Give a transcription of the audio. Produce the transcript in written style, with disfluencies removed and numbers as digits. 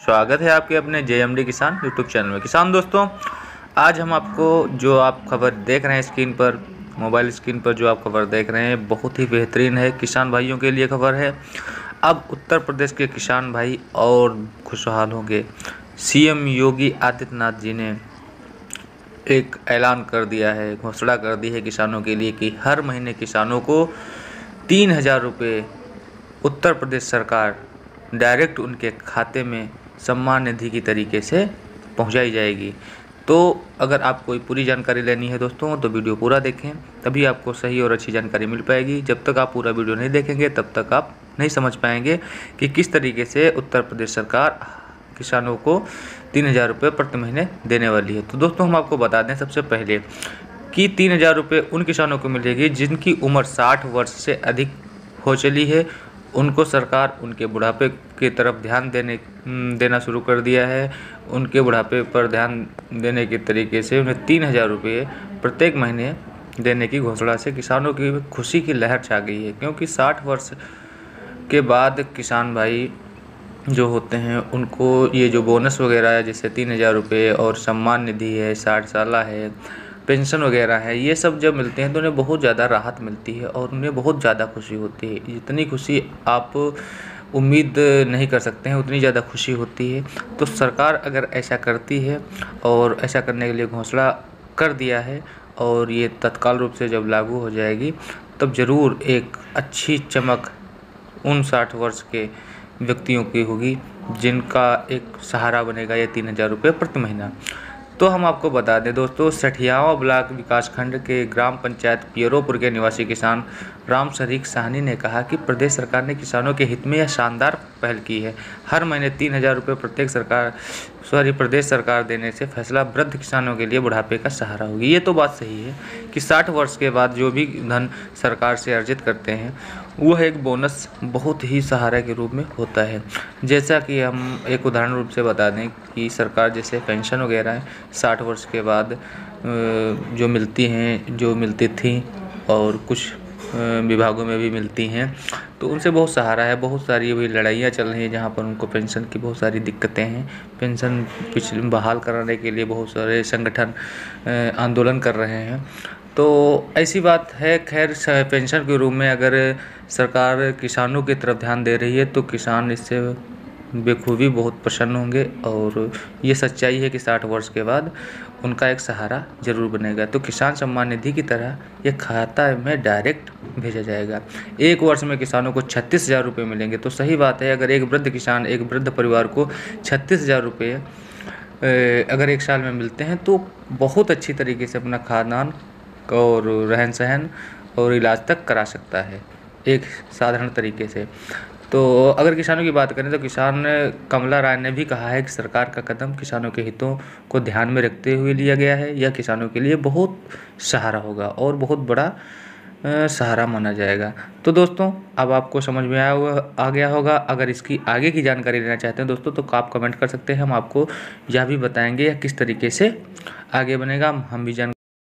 स्वागत है आपके अपने JMD किसान यूट्यूब चैनल में। किसान दोस्तों, आज हम आपको जो आप खबर देख रहे हैं स्क्रीन पर, मोबाइल स्क्रीन पर जो आप खबर देख रहे हैं, बहुत ही बेहतरीन है। किसान भाइयों के लिए खबर है। अब उत्तर प्रदेश के किसान भाई और खुशहाल होंगे। CM योगी आदित्यनाथ जी ने एक ऐलान कर दिया है, घोषणा कर दी है किसानों के लिए कि हर महीने किसानों को 3,000 रुपये उत्तर प्रदेश सरकार डायरेक्ट उनके खाते में सम्मान निधि की तरीके से पहुंचाई जाएगी। तो अगर आप कोई पूरी जानकारी लेनी है दोस्तों तो वीडियो पूरा देखें, तभी आपको सही और अच्छी जानकारी मिल पाएगी। जब तक आप पूरा वीडियो नहीं देखेंगे तब तक आप नहीं समझ पाएंगे कि किस तरीके से उत्तर प्रदेश सरकार किसानों को 3,000 रुपये प्रति महीने देने वाली है। तो दोस्तों हम आपको बता दें सबसे पहले कि 3,000 रुपये उन किसानों को मिलेगी जिनकी उम्र 60 वर्ष से अधिक हो चली है। उनको सरकार उनके बुढ़ापे की तरफ ध्यान देना शुरू कर दिया है। उनके बुढ़ापे पर ध्यान देने के तरीके से उन्हें 3,000 रुपये प्रत्येक महीने देने की घोषणा से किसानों की खुशी की लहर छा गई है। क्योंकि 60 वर्ष के बाद किसान भाई जो होते हैं उनको ये जो बोनस वगैरह है, जैसे 3,000 रुपये और सम्मान निधि है, 60 साला है, पेंशन वगैरह है, ये सब जब मिलते हैं तो उन्हें बहुत ज़्यादा राहत मिलती है और उन्हें बहुत ज़्यादा खुशी होती है। जितनी खुशी आप उम्मीद नहीं कर सकते हैं उतनी ज़्यादा खुशी होती है। तो सरकार अगर ऐसा करती है और ऐसा करने के लिए घोषणा कर दिया है और ये तत्काल रूप से जब लागू हो जाएगी तब ज़रूर एक अच्छी चमक उन 60 वर्ष के व्यक्तियों की होगी जिनका एक सहारा बनेगा ये 3,000 रुपये प्रति महीना। तो हम आपको बता दें दोस्तों, सठियावा ब्लॉक विकासखंड के ग्राम पंचायत पियरोपुर के निवासी किसान राम शरीक साहनी ने कहा कि प्रदेश सरकार ने किसानों के हित में यह शानदार पहल की है। हर महीने 3,000 रुपये प्रदेश सरकार देने से फैसला वृद्ध किसानों के लिए बुढ़ापे का सहारा होगी। ये तो बात सही है कि 60 वर्ष के बाद जो भी धन सरकार से अर्जित करते हैं वह एक बोनस बहुत ही सहारा के रूप में होता है। जैसा कि हम एक उदाहरण रूप से बता दें कि सरकार जैसे पेंशन वगैरह है 60 वर्ष के बाद जो मिलती थी और कुछ विभागों में भी मिलती हैं, तो उनसे बहुत सहारा है। बहुत सारी अभी लड़ाइयाँ चल रही हैं जहाँ पर उनको पेंशन की बहुत सारी दिक्कतें हैं। पेंशन बहाल कराने के लिए बहुत सारे संगठन आंदोलन कर रहे हैं। तो ऐसी बात है। खैर, पेंशन के रूप में अगर सरकार किसानों की तरफ ध्यान दे रही है तो किसान इससे बेखूबी बहुत प्रसन्न होंगे और ये सच्चाई है कि 60 वर्ष के बाद उनका एक सहारा ज़रूर बनेगा। तो किसान सम्मान निधि की तरह ये खाता में डायरेक्ट भेजा जाएगा। एक वर्ष में किसानों को 36,000 रुपये मिलेंगे। तो सही बात है, अगर एक वृद्ध परिवार को 36,000 रुपये अगर एक साल में मिलते हैं तो बहुत अच्छी तरीके से अपना खानदान और रहन सहन और इलाज तक करा सकता है एक साधारण तरीके से। तो अगर किसानों की बात करें तो किसान कमला राय ने भी कहा है कि सरकार का कदम किसानों के हितों को ध्यान में रखते हुए लिया गया है। यह किसानों के लिए बहुत सहारा होगा और बहुत बड़ा सहारा माना जाएगा। तो दोस्तों अब आपको समझ में आ गया होगा। अगर इसकी आगे की जानकारी लेना चाहते हैं दोस्तों तो आप कमेंट कर सकते हैं। हम आपको यह भी बताएंगे यह किस तरीके से आगे बनेगा। हम भी